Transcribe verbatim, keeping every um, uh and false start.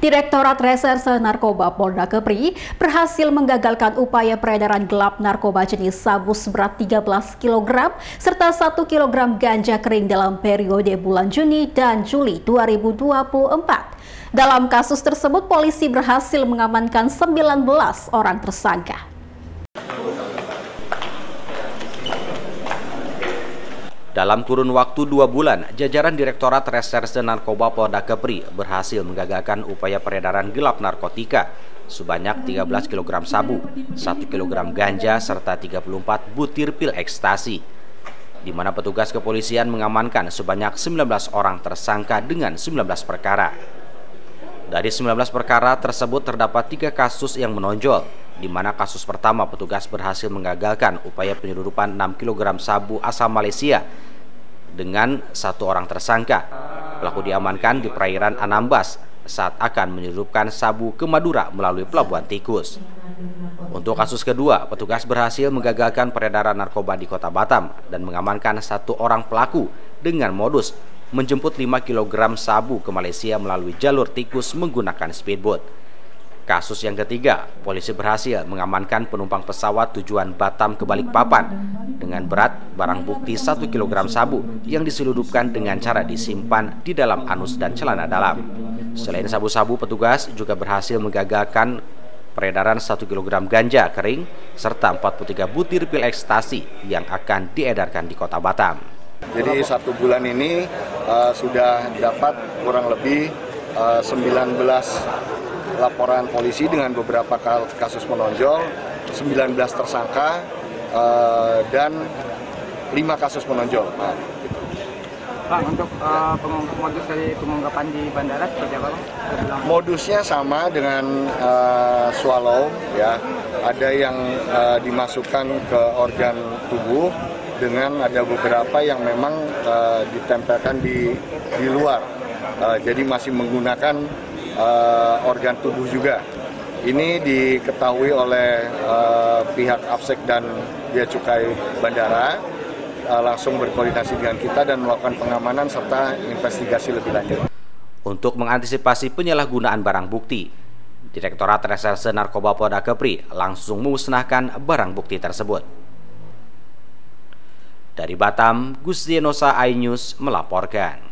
Direktorat Reserse Narkoba Polda Kepri berhasil menggagalkan upaya peredaran gelap narkoba jenis sabu seberat tiga belas kilogram serta satu kilogram ganja kering dalam periode bulan Juni dan Juli dua ribu dua puluh empat. Dalam kasus tersebut, polisi berhasil mengamankan sembilan belas orang tersangka. Dalam kurun waktu dua bulan, jajaran Direktorat Reserse Narkoba Polda Kepri berhasil menggagalkan upaya peredaran gelap narkotika sebanyak tiga belas kilogram sabu, satu kilogram ganja, serta tiga puluh empat butir pil ekstasi, di mana petugas kepolisian mengamankan sebanyak sembilan belas orang tersangka dengan sembilan belas perkara. Dari sembilan belas perkara tersebut terdapat tiga kasus yang menonjol, di mana kasus pertama petugas berhasil menggagalkan upaya penyeludupan enam kilogram sabu asal Malaysia dengan satu orang tersangka. Pelaku diamankan di perairan Anambas saat akan menyeludupkan sabu ke Madura melalui Pelabuhan Tikus. Untuk kasus kedua, petugas berhasil menggagalkan peredaran narkoba di Kota Batam dan mengamankan satu orang pelaku dengan modus menjemput lima kilogram sabu ke Malaysia melalui jalur tikus menggunakan speedboat. Kasus yang ketiga, polisi berhasil mengamankan penumpang pesawat tujuan Batam ke Balikpapan dengan berat barang bukti satu kilogram sabu yang diseludupkan dengan cara disimpan di dalam anus dan celana dalam. Selain sabu-sabu, petugas juga berhasil menggagalkan peredaran satu kilogram ganja kering serta empat puluh tiga butir pil ekstasi yang akan diedarkan di Kota Batam. Jadi satu bulan ini uh, sudah dapat kurang lebih uh, sembilan belas laporan polisi dengan beberapa kasus menonjol, sembilan belas tersangka uh, dan lima kasus menonjol. Nah, gitu. Pak, untuk uh, modus dari pengungkapan di bandara seperti apa, Bang? Modusnya sama dengan uh, swallow, ya. Ada yang uh, dimasukkan ke organ tubuh dengan ada beberapa yang memang uh, ditempelkan di di luar. Uh, jadi masih menggunakan uh, organ tubuh juga. Ini diketahui oleh uh, pihak Apsek dan Bea Cukai Bandara, uh, langsung berkoordinasi dengan kita dan melakukan pengamanan serta investigasi lebih lanjut. Untuk mengantisipasi penyalahgunaan barang bukti, Direktorat Reserse Narkoba Polda Kepri langsung memusnahkan barang bukti tersebut. Dari Batam, Gusdienosa iNews melaporkan.